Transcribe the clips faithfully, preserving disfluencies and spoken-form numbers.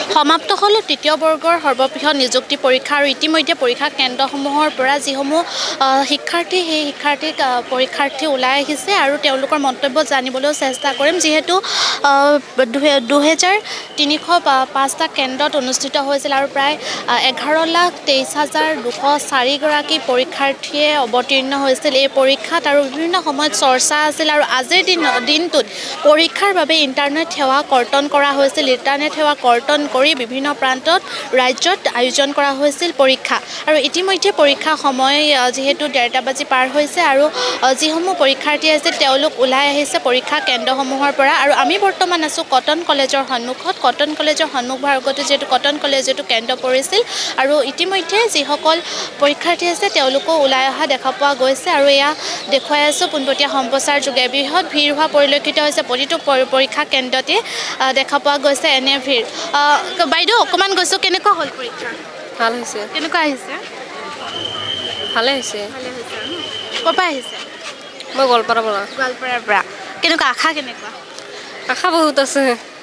সমাপ্ত হল তৃতীয় বৰ্গৰ সৰ্ববৃহৎ নিযুক্তি পৰীক্ষা আৰু ইতিমধ্যে পৰীক্ষা কেন্দ্ৰসমূহৰ পৰা যিসমূহ শিক্ষাৰ্থী সেই শিক্ষাৰ্থী পৰীক্ষাৰ্থী ওলাই আহিছে আৰু তেওঁলোকৰ মন্তব্য জানিবলৈ চেষ্টা কৰিম যিহেতু দুহেজাৰ তিনিশ পাঁচটা কেন্দ্ৰত অনুষ্ঠিত হৈছিল আৰু প্ৰায় এঘাৰ লাখ তেইছ হাজাৰ দুশ চাৰিগৰাকী পৰীক্ষাৰ্থীয়ে অৱতীৰ্ণ হৈছিল এই পৰীক্ষাত আৰু বিভিন্ন সময়ত চৰ্চা আছিল আৰু আজিৰ দিন দিনটোত পৰীক্ষাৰ বাবে ইণ্টাৰনেট সেৱা কৰ্তন কৰা হৈছিল ইণ্টাৰনেট সেৱা কৰ্তন কৰি বিভিন্ন প্ৰান্তত ৰাজ্যত আয়োজন কৰা হৈছিল পৰীক্ষা আৰু ইতিমধ্যে পৰীক্ষা সময় যেহেতু ডেৰটা বাজি পাৰ হৈছে আৰু যিসমূহ পৰীক্ষাৰ্থী আছে তেওঁলোক ওলাই আহিছে পৰীক্ষা কেন্দ্ৰসমূহৰ পৰা আৰু আমি বৰ্তমান আছোঁ কটন কলেজৰ সন্মুখত কটন কলেজৰ সন্মুখ ভাগতো যিহেতু কটন কলেজতো কেন্দ্ৰ পৰিছিল আৰু ইতিমধ্যে যিসকল পৰীক্ষাৰ্থী আছে তেওঁলোকো ওলাই অহা দেখা পোৱা গৈছে আৰু এয়া দেখুৱাই আছোঁ পোনপটীয়া সম্প্ৰচাৰ যোগে বৃহৎ ভিৰ হোৱা পৰিলক্ষিত হৈছে প্ৰতিটো পৰীক্ষা কেন্দ্ৰতে দেখা পোৱা গৈছে এনে ভিৰ বাইদেউ অকণমান গৈছোঁ কেনেকুৱা হ'ল পৰীক্ষা ভাল হৈছে কেনেকুৱা আহিছে ভালে হৈছে ক'ৰ পৰা আহিছে মই গোৱালপাৰাৰ পৰা গোৱালপাৰাৰ পৰা কেনেকুৱা আশা কেনেকুৱা আশা বহুত আছে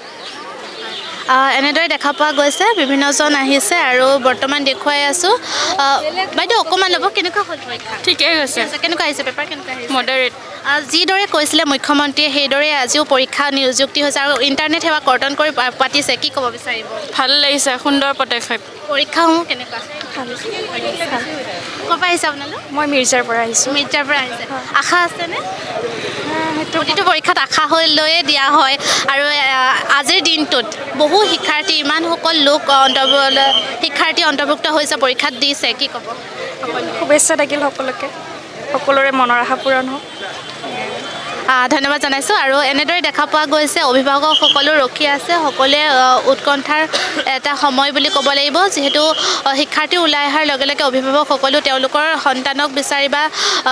এনেদৰে দেখা পোৱা গৈছে বিভিন্নজন আহিছে আৰু বৰ্তমান দেখুৱাই আছোঁ বাইদেউ অকণমান ল'ব কেনেকুৱা হ'ল পৰীক্ষা ঠিকেই হৈছে কেনেকুৱা আহিছে পেপাৰ কেনেকুৱা আহিছে মডাৰেট যিদৰে কৈছিলে মুখ্যমন্ত্ৰীয়ে সেইদৰে আজিও পৰীক্ষা নিযুক্তি হৈছে আৰু ইণ্টাৰনেট সেৱা কৰ্তন কৰি পাতিছে কি ক'ব বিচাৰিব ভাল লাগিছে সুন্দৰ পদক্ষেপ পৰীক্ষাসমূহ কেনেকুৱা ক'ৰ পৰা আহিছে আপোনালোক মই মিৰ্জাৰ পৰা আহিছোঁ মিৰ্জাৰ পৰা আহিছে আশা আছেনে প্ৰতিটো পৰীক্ষাত আশা হৈ লৈয়ে দিয়া হয় আৰু আজিৰ দিনটোত বহু শিক্ষাৰ্থী ইমানসকল লোক শিক্ষাৰ্থী অন্তৰ্ভুক্ত হৈছে পৰীক্ষাত দিছে কি ক'ব শুভেচ্ছা থাকিল সকলোকে সকলোৰে মনৰ আশা পূৰণ হওক ধন্যবাদ জনাইছোঁ আৰু এনেদৰে দেখা পোৱা গৈছে অভিভাৱকসকলো ৰখি আছে সকলোৱে উৎকণ্ঠাৰ এটা সময় বুলি ক'ব লাগিব যিহেতু শিক্ষাৰ্থী ওলাই অহাৰ লগে লগে অভিভাৱকসকলো তেওঁলোকৰ সন্তানক বিচাৰি বা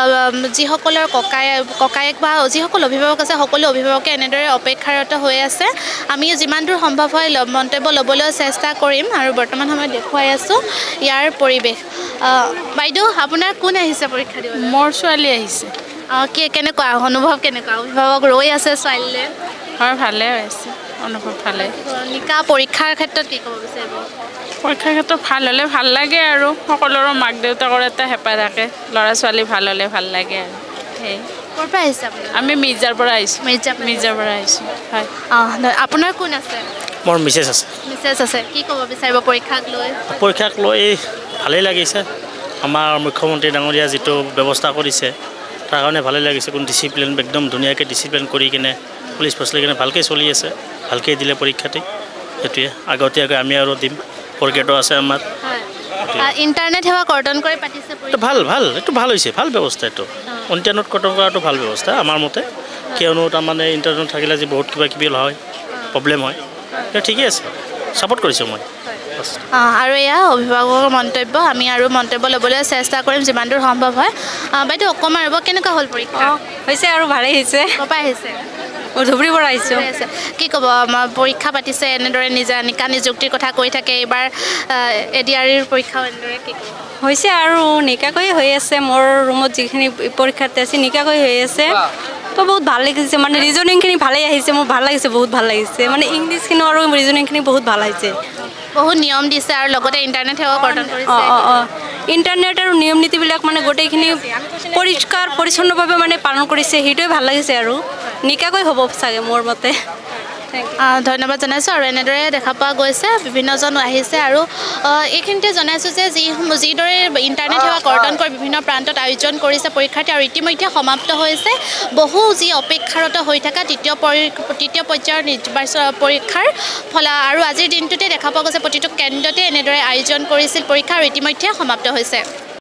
যিসকলৰ ককাই ককায়েক বা যিসকল অভিভাৱক আছে সকলো অভিভাৱকে এনেদৰে অপেক্ষাৰত হৈ আছে আমি যিমান দূৰ সম্ভৱ হয় মন্তব্য ল'বলৈ চেষ্টা কৰিম আৰু বৰ্তমান সময়ত দেখুৱাই আছোঁ ইয়াৰ পৰিৱেশ বাইদেউ আপোনাৰ কোন আহিছে পৰীক্ষা দিবলৈ মোৰ ছোৱালী আহিছে কি কেনেকুৱা অনুভৱ কেনেকুৱা অভিভাৱক ৰৈ আছে ছোৱালীলৈ হয় ভালে হৈছে অনুভৱ ভালে নিকা পৰীক্ষাৰ ক্ষেত্ৰত কি ক'ব বিচাৰিব পৰীক্ষাৰ ক্ষেত্ৰত ভাল হ'লে ভাল লাগে আৰু সকলোৰে মাক দেউতাকৰ এটা হেঁপাহ থাকে ল'ৰা ছোৱালী ভাল হ'লে ভাল লাগে আৰু সেই ক'ৰ পৰা আহিছে আপুনি আমি মিৰ্জাৰ পৰা আহিছোঁ মিৰ্জাৰ মিৰ্জাৰ পৰা আহিছোঁ হয় আপোনাৰ কোন আছে মোৰ মিছেছ আছে মিছেছ আছে কি ক'ব বিচাৰিব পৰীক্ষাক লৈ পৰীক্ষাক লৈ ভালেই লাগিছে আমাৰ মুখ্যমন্ত্ৰী ডাঙৰীয়া যিটো ব্যৱস্থা কৰিছে তাৰ কাৰণে ভালেই লাগিছে কোন ডিচিপ্লিন একদম ধুনীয়াকৈ ডিচিপ্লিন কৰি কিনে পুলিচ ফচলি কিনে ভালকৈ চলি আছে ভালকৈ দিলে পৰীক্ষাটি সেইটোৱে আগতীয়াকৈ আমি আৰু দিম পৰীক্ষাটো আছে আমাৰ ইণ্টাৰনেট সেৱা কৰ্তন কৰি পাতিছে ভাল ভাল এইটো ভাল হৈছে ভাল ব্যৱস্থা এইটো ইণ্টাৰনেট কৰ্তন কৰাটো ভাল ব্যৱস্থা আমাৰ মতে কিয়নো তাৰমানে ইণ্টাৰনেট থাকিলে আজি বহুত কিবা কিবি হয় প্ৰব্লেম হয় ঠিকেই আছে ছাপোৰ্ট কৰিছোঁ মই আৰু এয়া অভিভাৱকৰ মন্তব্য আমি আৰু মন্তব্য ল'বলৈ চেষ্টা কৰিম যিমান দূৰ সম্ভৱ হয় বাইদেউ অকণমান ৰ'ব কেনেকুৱা হ'ল পৰীক্ষা হৈছে আৰু ভালেই হৈছে ক'ৰ পৰা আহিছে ধুবুৰীৰ পৰা আহিছোঁ কি ক'ব পৰীক্ষা পাতিছে এনেদৰে নিজা নিকা নিযুক্তিৰ কথা কৈ থাকে এইবাৰ এ ডি আৰ ইৰ পৰীক্ষাও এনেদৰে কি ক'ব হৈছে আৰু নিকাকৈ হৈ আছে মোৰ ৰুমত যিখিনি পৰীক্ষাৰ্থী আছে নিকাকৈ হৈ আছে তো বহুত ভাল লাগিছে মানে ৰিজনিংখিনি ভালেই আহিছে মোৰ ভাল লাগিছে বহুত ভাল লাগিছে মানে ইংলিছখিনিও আৰু ৰিজনিংখিনি বহুত ভাল আহিছে বহুত নিয়ম দিছে আৰু লগতে ইণ্টাৰনেট সেৱা কৰ্তন কৰিছে অঁ অঁ অঁ ইণ্টাৰনেট আৰু নিয়ম নীতিবিলাক মানে গোটেইখিনি পৰিষ্কাৰ পৰিচ্ছন্নভাৱে মানে পালন কৰিছে সেইটোৱে ভাল লাগিছে আৰু নিকাকৈ হ'ব চাগে মোৰ মতে ধন্যবাদ জনাইছোঁ আৰু এনেদৰে দেখা পোৱা গৈছে বিভিন্নজন আহিছে আৰু এইখিনিতে জনাইছোঁ যে যি যিদৰে ইণ্টাৰনেট সেৱা কৰ্তন কৰি বিভিন্ন প্ৰান্তত আয়োজন কৰিছে পৰীক্ষাৰ্থী আৰু ইতিমধ্যে সমাপ্ত হৈছে বহু যি অপেক্ষাৰত হৈ থকা তৃতীয় পৰি তৃতীয় পৰ্যায়ৰ নিৰ্বাচন পৰীক্ষাৰ ফলা আৰু আজিৰ দিনটোতে দেখা পোৱা গৈছে প্ৰতিটো কেন্দ্ৰতে এনেদৰে আয়োজন কৰিছিল পৰীক্ষা আৰু ইতিমধ্যে সমাপ্ত হৈছে।